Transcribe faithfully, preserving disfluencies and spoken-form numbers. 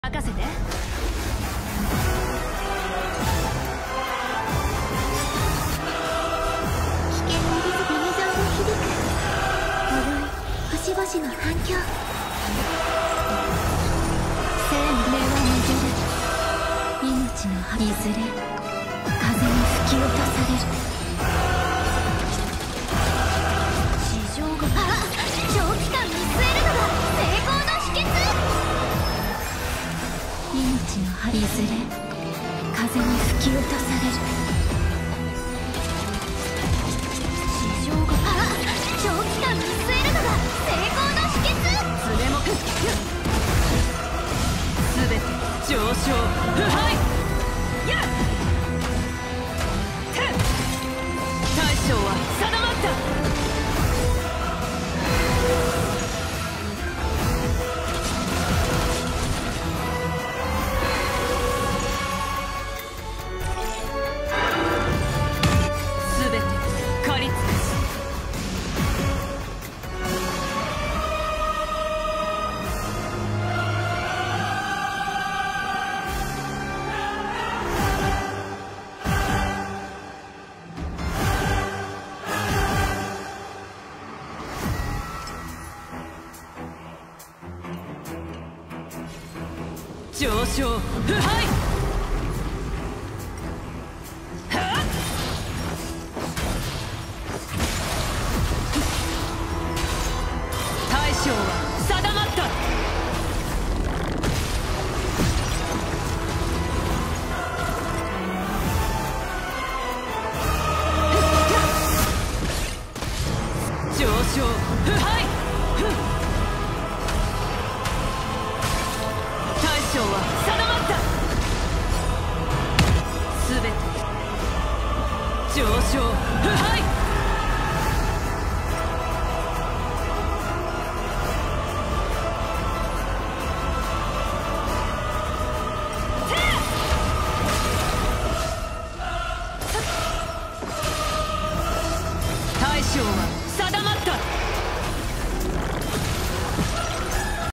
任せて。 危険なリズムに像が響く脆い星々の反響。生命は巡る命の葉いずれ風に吹き落とされる。地上があ長期間見据えるのが成功の秘訣。命の葉いずれ風に吹き落とされる。地上があ長期間見据えるのが成功の秘訣。 爪もすべて上昇腐敗やっ大将は定まった。すべて借り尽くす。上昇腐敗大将は定まった。上昇腐敗大将は定まった。すべて上昇腐敗